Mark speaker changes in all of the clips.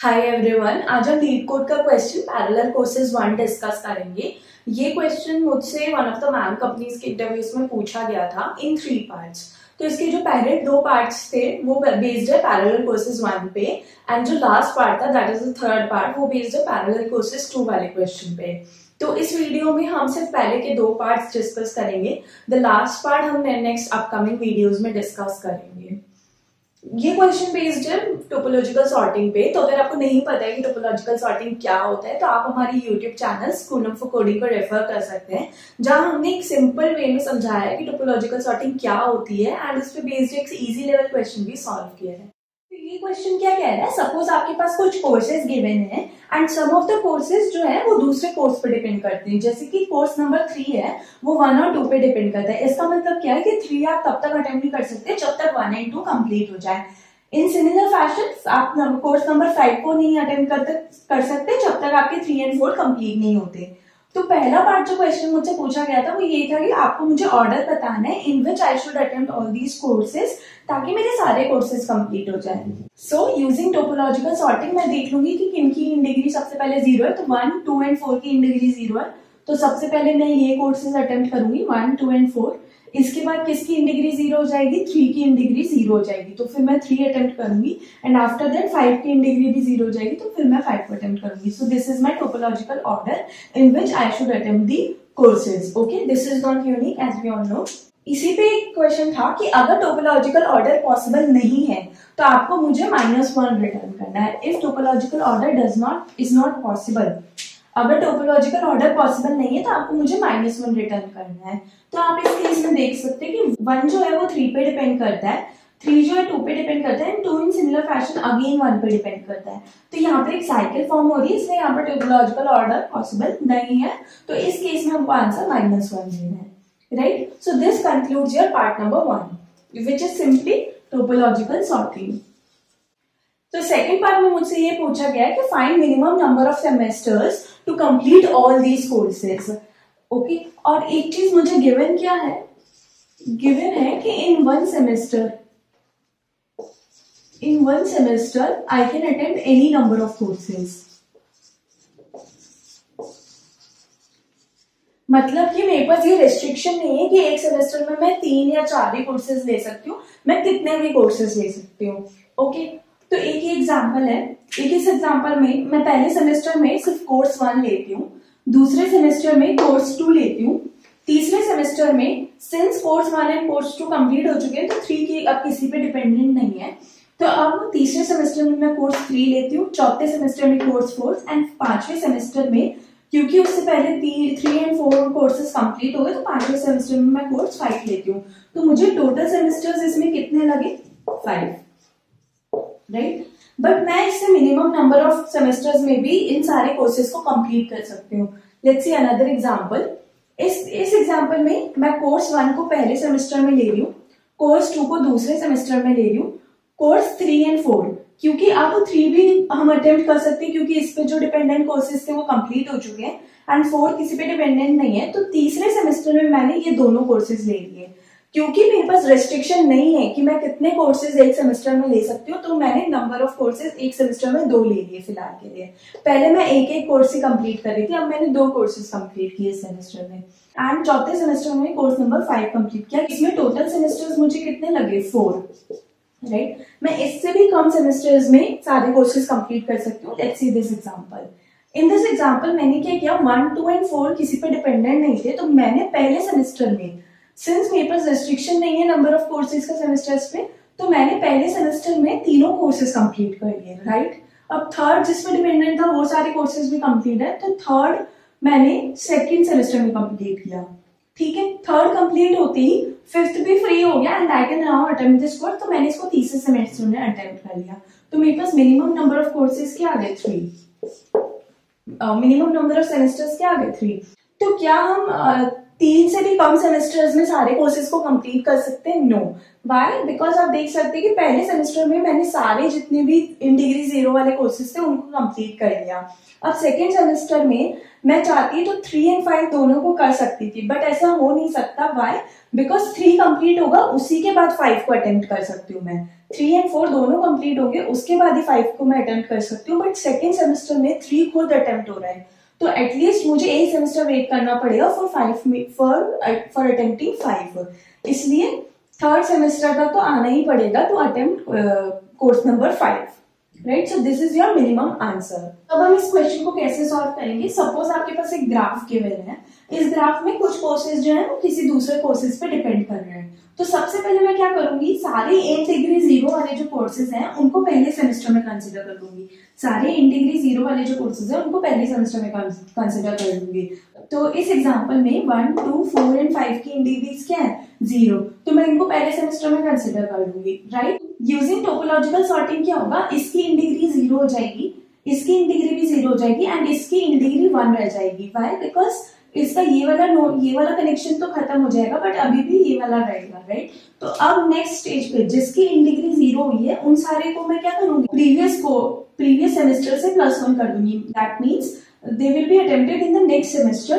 Speaker 1: हाय everyone, आज हम LeetCode का क्वेश्चन पैरेलल कोर्सेज 1 डिस्कस करेंगे। ये क्वेश्चन मुझसे one of the MAANG companies के इंटरव्यूज में पूछा गया था इन 3 पार्ट्स। तो इसके जो पहले 2 पार्ट्स थे वो बेस्ड है पैरेलल कोर्सेज 1 पे, एंड जो लास्ट पार्ट था that is the third part, वो बेस्ड है पैरेलल कोर्सेज 2 वाले क्वेश्चन पे। तो इस वीडियो में हम सिर्फ पहले के 2 पार्ट्स डिस्कस करेंगे। द लास्ट पार्ट हम नेक्स्ट अपकमिंग वीडियोज में डिस्कस करेंगे। ये क्वेश्चन बेस्ड है टोपोलॉजिकल सॉर्टिंग पे। तो अगर आपको नहीं पता है कि टोपोलॉजिकल सॉर्टिंग क्या होता है तो आप हमारी YouTube channel school for coding को रेफर कर सकते हैं, जहां हमने एक सिंपल वे में समझाया है कि टोपोलॉजिकल सॉर्टिंग क्या होती है एंड उस पे बेस्ड एक इजी लेवल क्वेश्चन भी सॉल्व किया है। तो ये क्वेश्चन क्या कह रहा है, सपोज आपके पास कुछ कोर्सेज गिवन है and some of the courses जो है वो दूसरे कोर्स पे डिपेंड करते हैं। जैसे कि कोर्स नंबर 3 है वो 1 और 2 पे डिपेंड करता है। इसका मतलब क्या है कि 3 आप तब तक अटेम्प्ट नहीं कर सकते जब तक 1 एंड 2 कंप्लीट हो जाए। इन सिमिलर फैशन आप कोर्स नंबर 5 को नहीं अटेम्प्ट कर सकते जब तक आपके 3 एंड 4 कंप्लीट नहीं होते। तो पहला पार्ट जो क्वेश्चन मुझसे पूछा गया था वो ये था कि आपको मुझे ऑर्डर बताना है in which I should attempt all these courses ताकि मेरे सारे कोर्सेज कंप्लीट हो जाए। सो यूजिंग टोपोलॉजिकल सॉर्टिंग मैं देख लूंगी कि किनकी इन डिग्री सबसे पहले 0 है। तो 1, 2 एंड 4 की इन डिग्री 0 है, तो सबसे पहले मैं ये कोर्सेज अटेम्प्ट करूंगी 1, 2 एंड 4। इसके बाद किसकी इन डिग्री 0 हो जाएगी, 3 की इन डिग्री 0 हो जाएगी, तो फिर मैं 3 अटेम्प्ट करूंगी एंड आफ्टर दैट 5 की इन डिग्री भी 0 हो जाएगी, तो फिर मैं 5 को अटेम्प्ट करूंगी। So this is my topological order in which I should attempt the courses. Okay, this is not unique as we all know. इसी पे एक क्वेश्चन था कि अगर टोपोलॉजिकल ऑर्डर पॉसिबल नहीं है तो आपको मुझे -1 रिटर्न करना है। If topological order is not possible, अगर टोपोलॉजिकल ऑर्डर पॉसिबल नहीं है तो आपको मुझे -1 रिटर्न करना है। तो आप इस केस में देख सकते हैं कि 1 जो है वो 3 पे डिपेंड करता है, 3 जो है 2 पे डिपेंड करता है and 2 in similar fashion again 1 पे डिपेंड करता है। तो यहाँ पे एक साइकिल फॉर्म हो रही है, इसलिए यहाँ पर टोपोलॉजिकल ऑर्डर पॉसिबल नहीं है। तो इस केस में हमको आंसर -1 देना है, right. So this concludes your part number 1 which is simply topological sorting. तो सेकंड पार्ट में मुझसे ये पूछा गया है कि find minimum number of semesters to complete all these courses. Okay, और एक चीज मुझे गिवन क्या है, गिवन है कि in one semester I can attempt any number of courses. मतलब कि मेरे पास ये रेस्ट्रिक्शन नहीं है कि एक सेमेस्टर में मैं 3 या 4 ही कोर्सेज ले सकती हूँ, मैं कितने भी कोर्सेज ले सकती हूँ। ओके, तो एक ही एग्जाम्पल है। एक इस एग्जाम्पल में मैं पहले सेमेस्टर में सिर्फ कोर्स 1 लेती हूँ, दूसरे सेमेस्टर में कोर्स 2 लेती हूँ, तीसरे सेमेस्टर में since course 1 and course 2 complete हो चुके हैं तो 3 की अब किसी पे डिपेंडेंट नहीं है, तो अब तीसरे सेमेस्टर में मैं कोर्स 3 लेती हूँ, चौथे सेमेस्टर में कोर्स 4 एंड 5वें सेमेस्टर में क्योंकि उससे पहले 3 एंड 4 कोर्सेज कंप्लीट हो गए तो 5वें सेमेस्टर में मैं कोर्स 5 लेती हूँ। तो मुझे टोटल सेमेस्टर्स इसमें कितने लगे, 5, राइट। बट मैं इससे मिनिमम नंबर ऑफ सेमेस्टर्स में भी इन सारे कोर्सेज को कंप्लीट कर सकती हूँ। Let's see another example. इस एग्जांपल में मैं कोर्स 1 को पहले सेमेस्टर में ले रही हूँ, कोर्स 2 को दूसरे सेमेस्टर में ले रही हूँ, कोर्स 3 एंड 4 क्योंकि अब 3 भी हम अटेम्प्ट कर सकते हैं क्योंकि इस पे जो डिपेंडेंट कोर्सेज थे वो कंप्लीट हो चुके हैं एंड 4 किसी पे डिपेंडेंट नहीं है। तो तीसरे सेमेस्टर में मैंने ये दोनों कोर्सेज ले लिए क्योंकि मेरे पास रेस्ट्रिक्शन नहीं है कि मैं कितने कोर्सेज एक सेमेस्टर में ले सकती हूँ, तो मैंने नंबर ऑफ कोर्सेज एक सेमेस्टर में 2 ले लिए फिलहाल के लिए। पहले मैं एक कोर्स ही कंप्लीट कर रही थी, अब मैंने 2 कोर्सेज कंप्लीट किए इस सेमेस्टर में एंड चौथे सेमेस्टर में कोर्स नंबर 5 कंप्लीट किया। इसमें टोटल सेमेस्टर्स मुझे कितने लगे, 4, राइट। मैं इससे भी कम सेमेस्टर्स में सारे कोर्सेज कंप्लीट कर सकती हूँ। Let's see this example. In this example मैंने क्या किया, 1, 2 एंड 4 किसी पे डिपेंडेंट नहीं थे, तो मैंने पहले सेमेस्टर में, सिंस मेरे पास रेस्ट्रिक्शन नहीं है नंबर ऑफ कोर्सेज का सेमेस्टर्स पे, तो मैंने पहले सेमेस्टर में तीनों कोर्सेज कंप्लीट कर लिए, राइट। अब थर्ड जिस पे डिपेंडेंट था वो सारे कोर्सेज भी कंप्लीट है, तो थर्ड मैंने सेकंड सेमेस्टर में कंप्लीट किया, ठीक है। थर्ड कंप्लीट होते ही 5th भी फ्री हो गया and I can now attempt this course, तो मैंने इसको तीसरे सेमेस्टर में अटेम्प्ट कर लिया। तो मेरे पास मिनिमम नंबर ऑफ कोर्सेज क्या आ गए, 3। मिनिमम नंबर ऑफ सेमेस्टर्स क्या आ गए, 3। तो क्या हम 3 से भी कम सेमेस्टर्स में सारे कोर्सेज को कंप्लीट कर सकते हैं, नो। वाई, बिकॉज आप देख सकते हैं कि पहले सेमेस्टर में मैंने सारे जितने भी इन डिग्री 0 वाले कोर्सेज थे उनको कंप्लीट कर लिया। अब सेकेंड सेमेस्टर में मैं चाहती तो 3 एंड 5 दोनों को कर सकती थी, बट ऐसा हो नहीं सकता। वाई, बिकॉज 3 कंप्लीट होगा उसी के बाद 5 को अटेम्प्ट कर सकती हूँ मैं, 3 एंड 4 दोनों कंप्लीट होंगे, उसके बाद ही 5 को मैं अटेम्प्ट कर सकती हूँ, बट सेकेंड सेमेस्टर में 3 खुद अटेम्प्ट हो रहा है, तो एटलीस्ट मुझे एक सेमेस्टर वेट करना पड़ेगा फॉर अटेम्प्टिंग 5, इसलिए थर्ड सेमेस्टर तक तो आना ही पड़ेगा to attempt course number 5, right. So this is your minimum answer. अब हम इस क्वेश्चन को कैसे सॉल्व करेंगे। सपोज आपके पास एक ग्राफ गिवन है, इस ग्राफ में कुछ कोर्सेज जो है वो किसी दूसरे कोर्सेज पे डिपेंड कर रहे हैं, तो सबसे पहले मैं क्या करूंगी, सारे इन डिग्री 0 वाले जो कोर्सेज हैं उनको पहले सेमेस्टर में कंसिडर कर लूंगी, सारे इन डिग्री 0 वाले जो कोर्सेज हैं उनको पहले सेमेस्टर में कंसिडर कर लूंगी। तो इस एग्जांपल में 1, 2, 4 एंड 5 की इन डिग्रीज क्या है, 0, तो मैं इनको पहले सेमेस्टर में कंसिडर कर लूंगी, राइट। यूजिंग टोपोलॉजिकल सॉर्टिंग क्या होगा, इसकी इन डिग्री 0 हो जाएगी, इसकी इन डिग्री भी 0 हो जाएगी एंड इसकी इन डिग्री 1 रह जाएगी। वाई, बिकॉज इसका ये वाला कनेक्शन तो खत्म हो जाएगा, बट अभी भी ये वाला रहेगा, राइट। तो अब नेक्स्ट स्टेज पे जिसकी इन डिग्री 0 हुई है उन सारे को मैं क्या करूंगी, प्रीवियस सेमेस्टर से +1 कर दूंगी। That means they will be attempted in the next semester,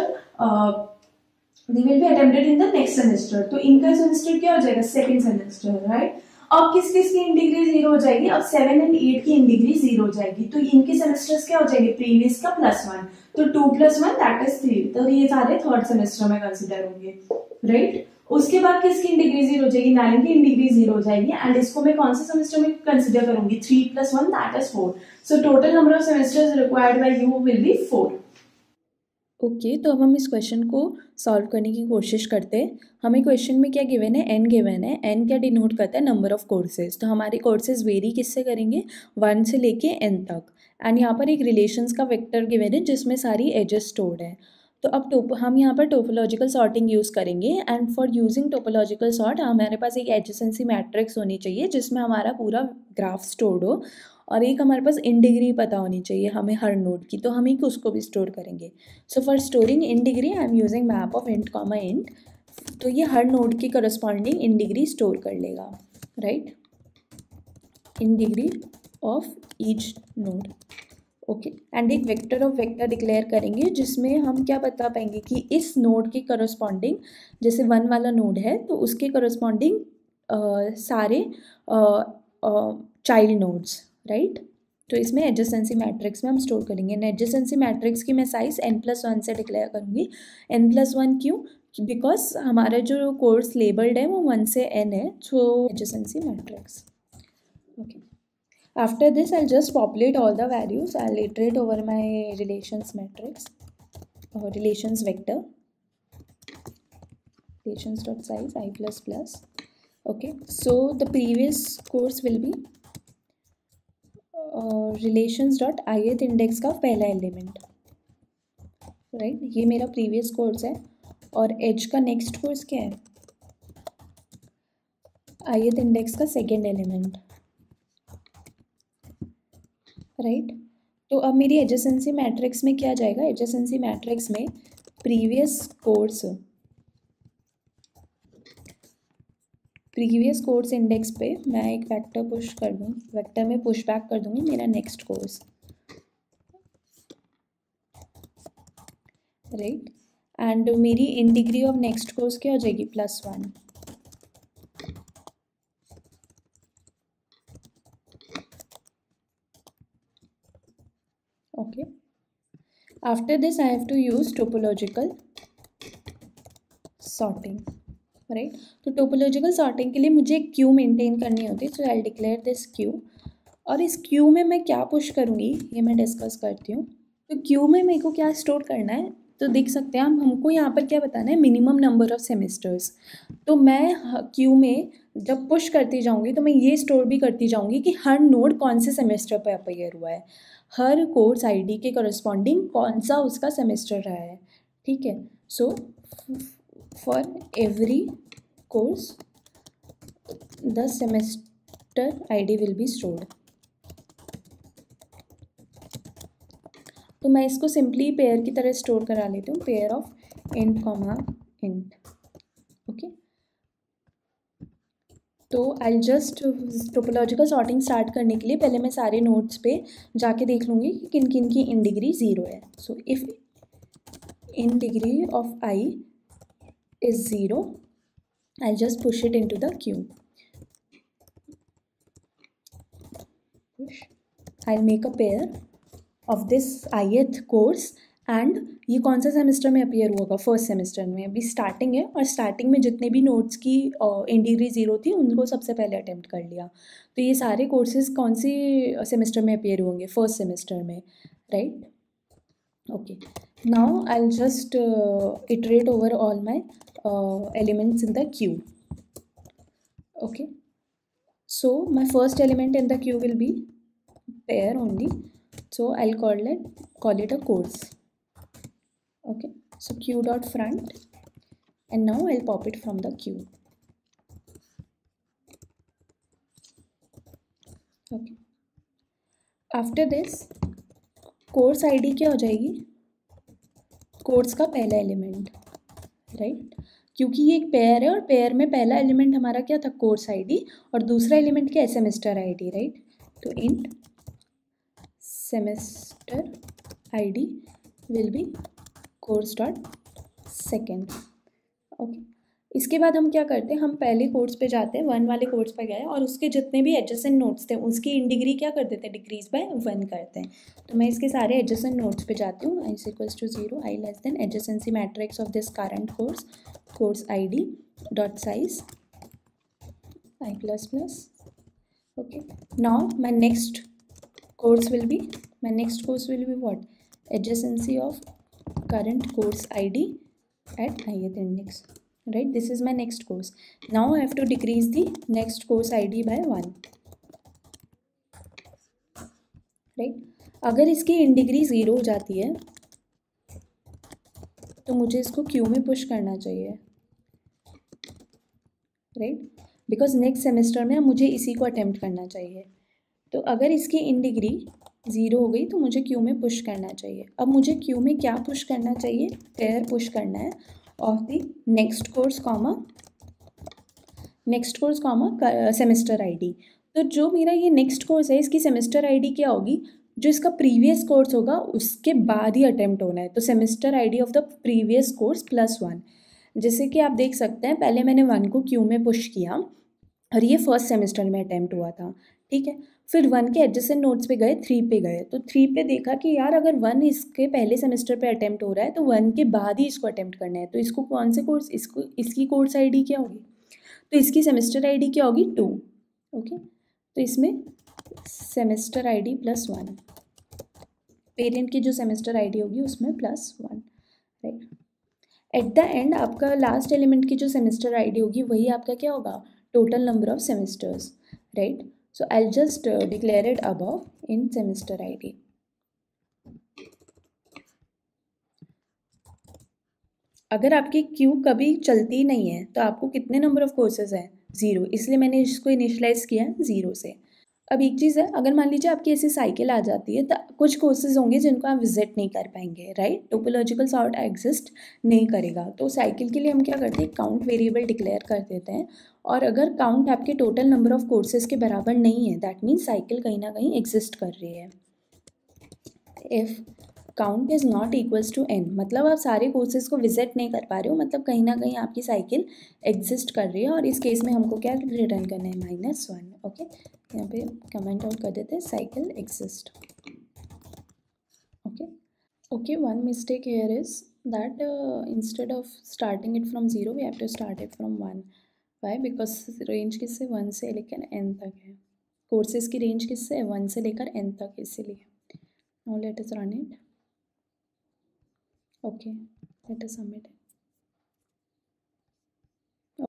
Speaker 1: तो इनका सेमेस्टर क्या हो जाएगा, सेकेंड सेमेस्टर, राइट। अब किस किस की इन डिग्री 0 हो जाएगी, अब 7 एंड 8 की इन डिग्री 0 हो जाएगी, तो इनके सेमेस्टर्स क्या हो जाएंगे, प्रीवियस का +1, तो 2 + 1 दैट इज 3, तो ये सारे थर्ड सेमेस्टर में कंसिडर होंगे, राइट। उसके बाद किसकी इन डिग्री 0 हो जाएगी, 9 की इन डिग्री 0 हो जाएगी एंड इसको मैं कौन से सेमेस्टर में कंसिडर करूंगी, 3 + 1 that is 4, so total number of semesters required by you will be 4।
Speaker 2: Okay, तो अब हम इस क्वेश्चन को सॉल्व करने की कोशिश करते हैं। हमें क्वेश्चन में क्या गिवन है, n गिवन है। n क्या डिनोट करता है, नंबर ऑफ कोर्सेज। तो हमारे कोर्सेज वेरी किससे करेंगे, 1 से लेके n तक, एंड यहाँ पर एक रिलेशंस का वेक्टर गिवन है जिसमें सारी एजेस स्टोर्ड है। तो अब हम यहाँ पर टोपोलॉजिकल सॉर्टिंग यूज़ करेंगे, and for using topological sort हमारे पास एक एडजेसेंसी मैट्रिक्स होनी चाहिए जिसमें हमारा पूरा ग्राफ स्टोर्ड हो, और एक हमारे पास इन डिग्री पता होनी चाहिए हमें हर नोड की, तो हम एक उसको भी स्टोर करेंगे। So for storing in degree I am using map of int comma int, तो ये हर नोड की करस्पॉन्डिंग इन डिग्री स्टोर कर लेगा, right, in degree of each node, okay. And एक वेक्टर ऑफ वेक्टर डिक्लेयर करेंगे जिसमें हम क्या बता पाएंगे कि इस नोड के करस्पॉन्डिंग, जैसे 1 वाला नोड है तो उसके करस्पॉन्डिंग सारे चाइल्ड नोड्स, राइट। तो इसमें एडजेसेंसी मैट्रिक्स में हम स्टोर करेंगे। एडजेसेंसी मैट्रिक्स की मैं साइज n+1 से डिक्लेयर करूँगी। n+1 क्यों, बिकॉज हमारा जो कोर्स लेबल्ड है वो 1 से n है, so adjacency matrix, okay. After this, I'll just populate all the values. I'll iterate over my relations matrix or relations vector. Relations dot size I plus plus. Okay, so the previous course will be relations dot ith index का पहला element, right, ये मेरा previous course है। और as का next course क्या है, ith index का सेकेंड एलिमेंट, राइट। तो अब मेरी एडजेसेंसी मैट्रिक्स में क्या जाएगा, एडजेसेंसी मैट्रिक्स में प्रीवियस कोर्स इंडेक्स पे मैं एक वेक्टर पुश कर दूँ, वेक्टर में पुश बैक कर दूँगी मेरा नेक्स्ट कोर्स, राइट। एंड मेरी in degree of next course क्या हो जाएगी, +1, okay. After this I have to use topological sorting, right. तो टोपोलॉजिकल सॉर्टिंग के लिए मुझे एक क्यू मेंटेन करनी होती है, so I declare this queue. और इस क्यू में मैं क्या पुश करूँगी ये मैं डिस्कस करती हूँ। तो क्यू में मेरे को क्या स्टोर करना है, तो देख सकते हैं हमको यहाँ पर क्या बताना है, मिनिमम नंबर ऑफ सेमेस्टर्स। तो मैं क्यू में जब पुश करती जाऊँगी तो मैं ये स्टोर भी करती जाऊँगी कि हर नोड कौन से सेमेस्टर पर अपीयर हुआ है, हर कोर्स आईडी के करस्पॉन्डिंग कौन सा उसका सेमेस्टर रहा है, ठीक है। So for every course the semester ID will be stored. तो मैं इसको सिंपली पेयर की तरह स्टोर करा लेती हूँ, pair of int comma int, okay. तो I just topological sorting start करने के लिए पहले मैं सारे नोड्स पे जाके देख लूँगी कि किन किन की इन डिग्री 0 है। So if in degree of i is 0 I just push it into the queue. I make a pair of this ith course and ये कौन सा सेमेस्टर में अपीयर होगा, फर्स्ट सेमेस्टर में। अभी स्टार्टिंग है और स्टार्टिंग में जितने भी नोट्स की इन डिग्री 0 थी उनको सबसे पहले अटेम्प्ट कर लिया। तो ये सारे कोर्सेज कौन सी सेमेस्टर में अपीयर होंगे, फर्स्ट सेमेस्टर में, right. Okay, now I will just iterate over all my elements in the queue. Okay, so my first element in the queue will be pair only, so I'll call it a course. Okay, so queue dot front, and now I'll pop it from the queue. Okay, after this course ID क्या हो जाएगी, course का पहला element, right, क्योंकि ये एक pair है और पेयर में पहला एलिमेंट हमारा क्या था, कोर्स आईडी, और दूसरा एलिमेंट क्या है, सेमेस्टर आईडी, राइट। तो int semester ID will be course dot second. Okay, इसके बाद हम क्या करते हैं, हम पहले कोर्स पे जाते हैं, 1 वाले कोर्स पे गए और उसके जितने भी एडजेसेंट नोट्स थे उसकी इन डिग्री क्या कर देते हैं, डिक्रीज बाय 1 करते हैं। तो मैं इसके सारे एडजेसेंट नोट्स पे जाती हूँ, i = 0, i less than adjacency matrix of this current course id dot size i plus plus. Okay, now my next course will be what, adjacency of current course id at ith index, right. This is my next course. Now I have to decrease the next course id by 1, right. अगर इसकी इन degree 0 हो जाती है तो मुझे इसको Q में push करना चाहिए, राइट, बिकॉज नेक्स्ट सेमेस्टर में मुझे इसी को अटेम्प्ट करना चाहिए। तो अगर इसकी इन डिग्री 0 हो गई तो मुझे क्यू में पुश करना चाहिए। अब मुझे क्यू में क्या पुश करना चाहिए, पेयर पुश करना है of the next course comma semester ID. तो जो मेरा ये नेक्स्ट कोर्स है इसकी सेमेस्टर आईडी क्या होगी, जो इसका प्रीवियस कोर्स होगा उसके बाद ही अटेम्प्ट होना है। तो semester ID of the previous course +1। जैसे कि आप देख सकते हैं पहले मैंने 1 को क्यू में पुश किया और ये फर्स्ट सेमेस्टर में अटेम्प्ट हुआ था, ठीक है। फिर 1 के एडजेसेंट नोट्स पे गए, 3 पे गए, तो 3 पे देखा कि यार अगर 1 इसके पहले सेमेस्टर पे अटेम्प्ट हो रहा है तो 1 के बाद ही इसको अटेम्प्ट करना है। तो इसको कौन से कोर्स, इसकी कोर्स आईडी क्या होगी, तो इसकी सेमेस्टर आईडी क्या होगी, 2। ओके, तो इसमें सेमेस्टर आईडी +1, पेरेंट की जो सेमेस्टर आईडी होगी उसमें +1, राइट। एट द एंड आपका लास्ट एलिमेंट की जो सेमेस्टर आईडी होगी वही आपका क्या होगा, total number of semesters, right. So I'll just declare it above in semester ID. अगर आपकी क्यू कभी चलती नहीं है तो आपको कितने नंबर ऑफ कोर्सेज हैं, 0, इसलिए मैंने इसको इनिशियलाइज किया है 0 से। अब एक चीज़ है, अगर मान लीजिए आपकी ऐसी साइकिल आ जाती है तो कुछ कोर्सेज होंगे जिनको आप विजिट नहीं कर पाएंगे, राइट, टोपोलॉजिकल सॉर्ट एग्जिस्ट नहीं करेगा। तो साइकिल के लिए हम क्या करते हैं, काउंट वेरिएबल डिक्लेयर कर देते हैं, और अगर काउंट आपके टोटल नंबर ऑफ कोर्सेज के बराबर नहीं है दैट मीन्स साइकिल कहीं ना कहीं एग्जिस्ट कर रही है। If count is not equals to n, मतलब आप सारे कोर्सेज को विजिट नहीं कर पा रहे हो, मतलब कहीं ना कहीं आपकी साइकिल एग्जिस्ट कर रही है, और इस केस में हमको क्या रिटर्न करना है, -1। ओके, यहाँ पे कमेंट आउट कर देते हैं cycle exist. Okay, one mistake here is that instead of starting it from 0 we have to start it from 1। Why, because range किससे, 1 से लेकर n तक है, कोर्सेज की रेंज किससे है, 1 से लेकर n तक, इसीलिए। Now let us run it. Okay, let us submit.